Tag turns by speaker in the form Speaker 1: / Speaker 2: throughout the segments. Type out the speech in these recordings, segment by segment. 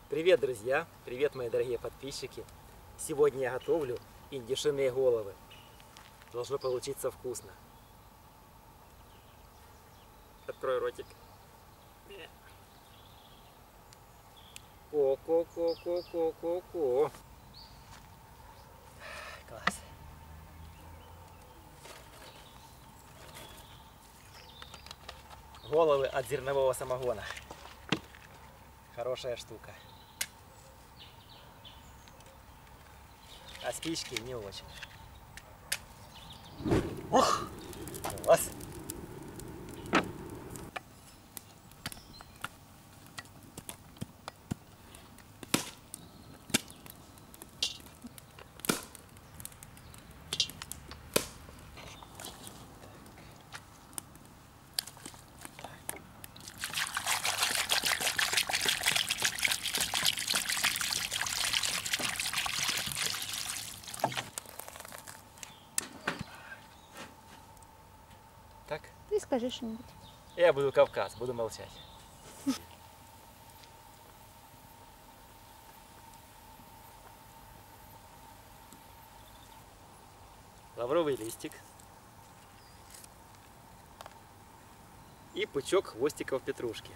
Speaker 1: Привет, друзья! Привет, мои дорогие подписчики! Сегодня я готовлю индюшиные головы. Должно получиться вкусно. Открой ротик. Ко-ко-ко-ко-ко-ко-ко. Класс. Головы от зернового самогона. Хорошая штука. А спички не очень. Ух! Класс! Так?
Speaker 2: Ты скажи что-нибудь.
Speaker 1: Я буду Кавказ, буду молчать. Лавровый листик. И пучок хвостиков петрушки.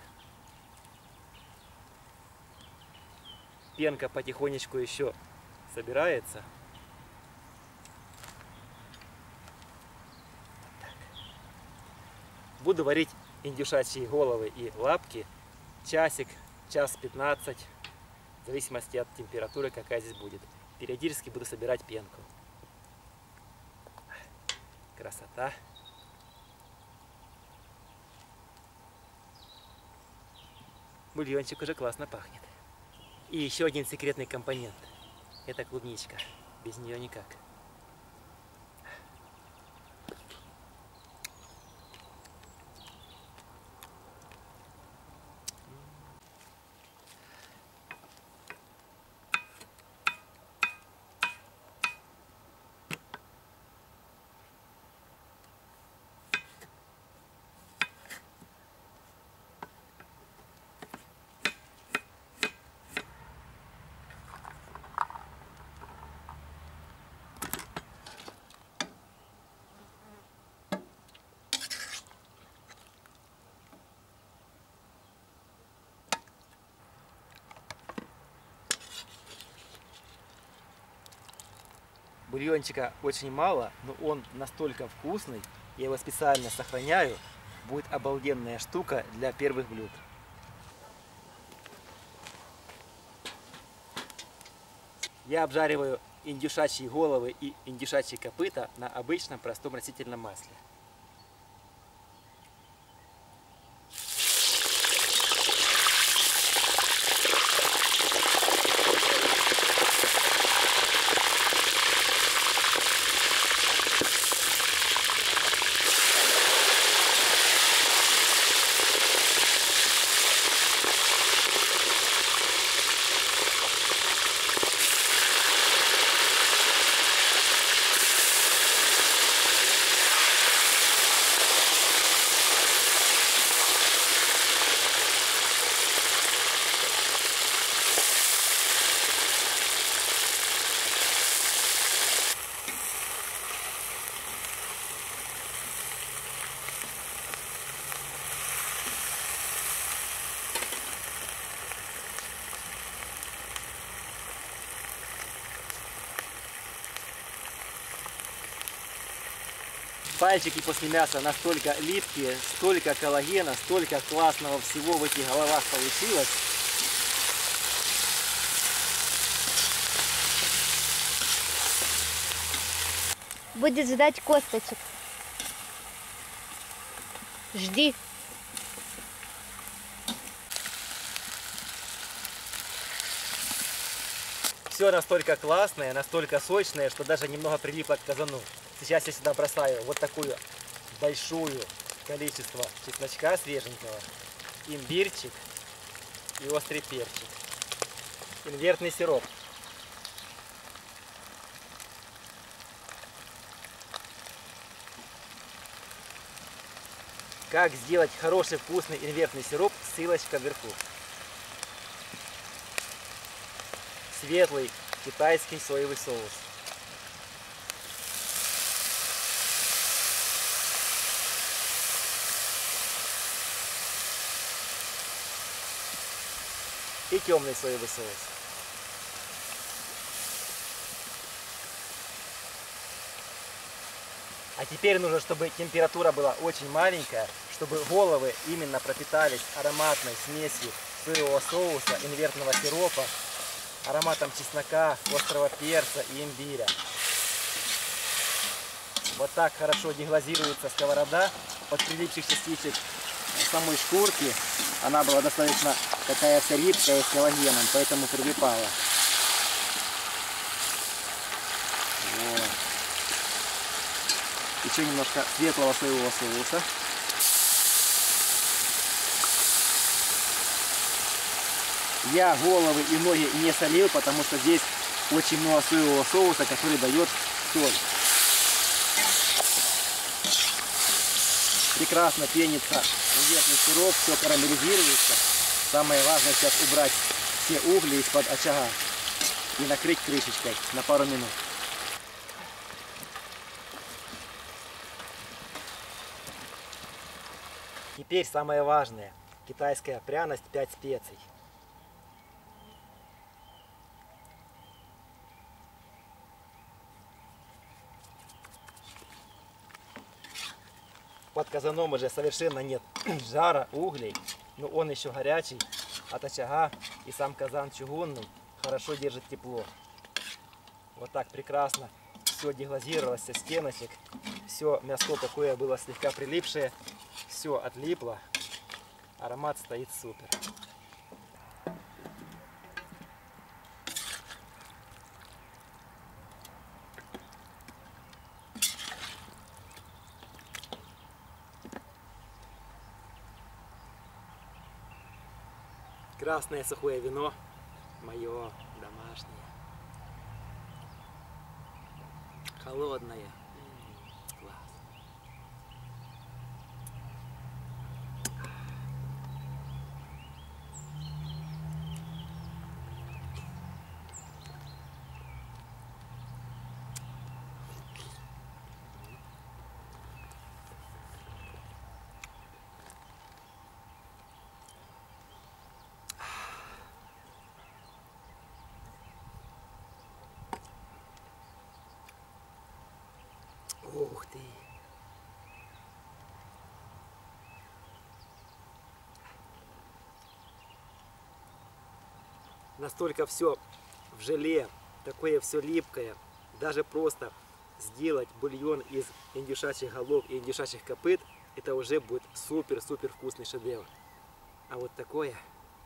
Speaker 1: Пенка потихонечку еще собирается. Буду варить индюшачьи головы и лапки часик, час 15, в зависимости от температуры, какая здесь будет. Периодически буду собирать пенку. Красота! Бульончик уже классно пахнет. И еще один секретный компонент. Это клубничка. Без нее никак. Бульончика очень мало, но он настолько вкусный, я его специально сохраняю. Будет обалденная штука для первых блюд. Я обжариваю индюшачьи головы и индюшачьи копыта на обычном простом растительном масле. Пальчики после мяса настолько липкие, столько коллагена, столько классного всего в этих головах получилось.
Speaker 2: Будет ждать косточек. Жди.
Speaker 1: Все настолько классное, настолько сочное, что даже немного прилипло к казану. Сейчас я сюда бросаю вот такую большую количество чесночка свеженького, имбирчик и острый перчик, инвертный сироп. Как сделать хороший вкусный инвертный сироп, ссылочка вверху. светлый китайский соевый соус. И темный соевый соус. А теперь нужно, чтобы температура была очень маленькая, чтобы головы именно пропитались ароматной смесью соевого соуса, инвертного сиропа, ароматом чеснока, острого перца и имбиря. Вот так хорошо деглазируется сковорода от прилипших частичек самой шкурки. Она была достаточно такая вся липкая с коллагеном, поэтому прилипала. Вот. Еще немножко светлого соевого соуса. Я головы и ноги не солил, потому что здесь очень много соевого соуса, который дает соль. Прекрасно пенится инвертный сироп, все карамелизируется. Самое важное сейчас убрать все угли из-под очага и накрыть крышечкой на пару минут. Теперь самое важное. Китайская пряность 5 специй. Под казаном уже совершенно нет жара, углей, но он еще горячий от очага, и сам казан чугунный хорошо держит тепло. Вот так прекрасно все деглазировалось со стеночек, все мясо такое было слегка прилипшее, все отлипло, аромат стоит супер. Красное сухое вино, мое домашнее, холодное, класс. Ух ты! Настолько все в желе, такое все липкое. Даже просто сделать бульон из индюшачьих голов и индюшачьих копыт, это уже будет супер-супер вкусный шедевр. А вот такое...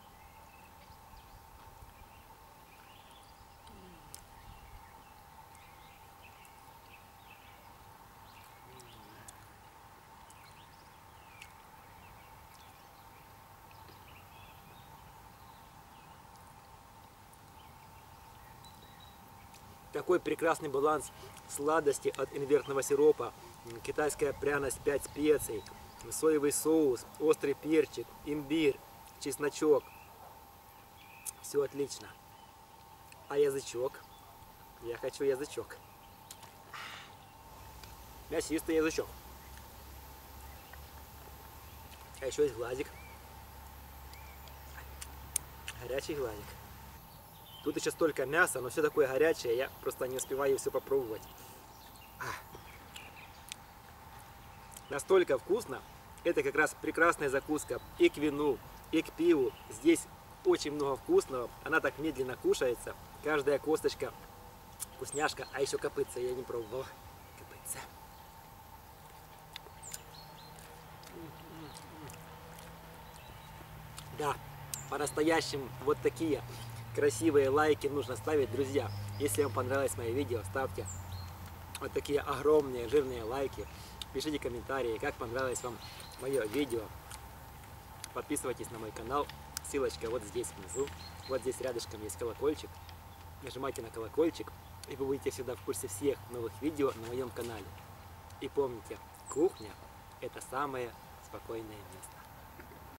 Speaker 1: Такой прекрасный баланс сладости от инвертного сиропа, китайская пряность 5 специй, соевый соус, острый перчик, имбирь, чесночок. Все отлично. А язычок? Я хочу язычок. Мясистый язычок. А еще есть глазик. Горячий глазик. Тут еще столько мяса, но все такое горячее, я просто не успеваю все попробовать. Настолько вкусно. Это как раз прекрасная закуска и к вину, и к пиву. Здесь очень много вкусного. Она так медленно кушается. Каждая косточка вкусняшка. А еще копытца я не пробовал. Копытца. Да, по-настоящему вот такие красивые лайки нужно ставить, друзья. Если вам понравилось мое видео, ставьте вот такие огромные жирные лайки. Пишите комментарии, как понравилось вам мое видео. Подписывайтесь на мой канал. Ссылочка вот здесь внизу. Вот здесь рядышком есть колокольчик. Нажимайте на колокольчик, и вы будете всегда в курсе всех новых видео на моем канале. И помните, кухня — это самое спокойное место.